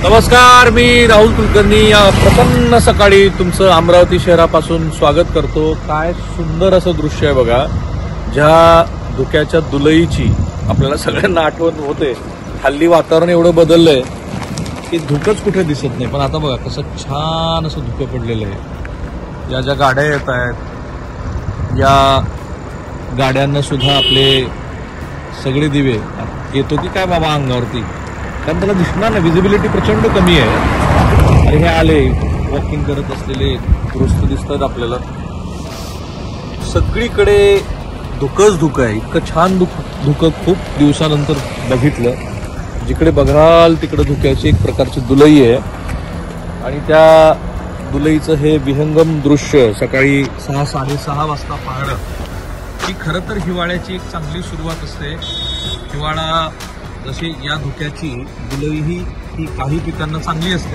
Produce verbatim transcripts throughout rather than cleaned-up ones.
नमस्कार, मी राहुल कुलकर्णी या प्रसन्न सकाळी तुमचं अमरावती शहरापासून स्वागत करतो। काय सुंदर असं दृश्य आहे बघा, ज्या धुक्याच्या दुलईची आपल्याला सगळ्यांना आठवण होते। हल्ली वातावरण एवढं बदललंय की धुकंच कुठे दिसत नाही, पण आता बघा कसं छान असं धुकं पडलेलं आहे। या ज्या गाड्या येत आहेत या गाड्यांना सुद्धा आपले सगळे दिवे येतो की काय बाबा अंगावरती, कारण त्याला दिसणार नाही, विजिबिलिटी प्रचंड कमी आहे। आणि हे आले वॉकिंग करत असलेले गृहस्थ दिसतात आपल्याला। सगळीकडे धुकंच धुकं आहे, इतकं छान धुक धुकं खूप दिवसानंतर बघितलं। जिकडे बघाल तिकडे धुक्याची एक प्रकारची दुलई आहे आणि त्या दुलईचं हे विहंगम दृश्य सकाळी सहा साडेसहा वाजता पाहणं ही खरं तर हिवाळ्याची एक चांगली सुरुवात असते। हिवाळा जशी या धुक्याची दुलई ही ही काही पिकांना चांगली असते।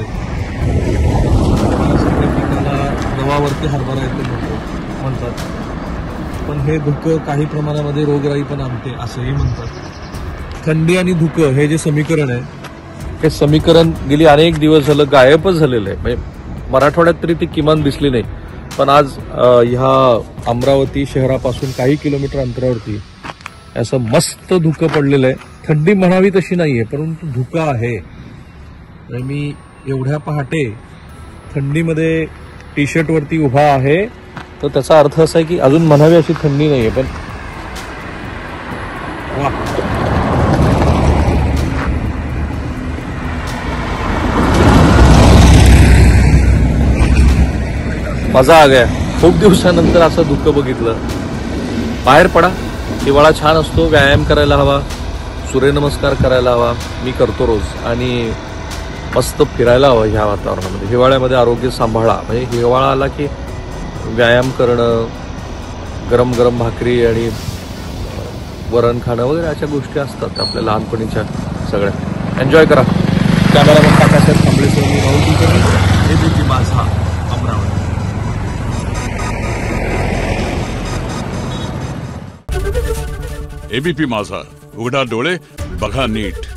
सगळ्या पिकाला गव्हावरती हरभरा येतो म्हणतात, पण हे धुकं काही प्रमाणामध्ये रोगराई पण आणते असंही म्हणतात। थंडी आणि धुकं हे जे समीकरण आहे हे समीकरण गेली अनेक दिवस झालं गायबच झालेलं आहे, म्हणजे मराठवाड्यात तरी ती किमान दिसली नाही। पण आज ह्या अमरावती शहरापासून काही किलोमीटर अंतरावरती असं मस्त धुकं पडलेलं आहे। थंडी म्हणावी तशी नाहीये, परंतु धुकं आहे। मी एवढ्या पहाटे थंडीमध्ये टी शर्ट वरती उभा आहे, तर त्याचा अर्थ असा आहे की अजून म्हणावी अशी थंडी नाहीये, पण वा मजा आ गया। खूप दिवसानंतर असं धुकं बघितलं। बाहेर पडा, हिवाळा छान असतो, व्यायाम करायला हवा, सूर्यनमस्कार करायला हवा, मी करतो रोज, आणि मस्त फिरायला हवं ह्या वातावरणामध्ये। हिवाळ्यामध्ये आरोग्य सांभाळा, म्हणजे हिवाळा आला की व्यायाम करणं, गरम गरम भाकरी आणि वरण खाणं वगैरे अशा गोष्टी असतात आपल्या लहानपणीच्या सगळ्या। एन्जॉय करा। कॅमेरामन काकासाहेब थांबलेसह मी राहुल कुलकर्णी, एबीपी माझा अमरावती। एबीपी माझा, उघडा डोळे बघा नीट।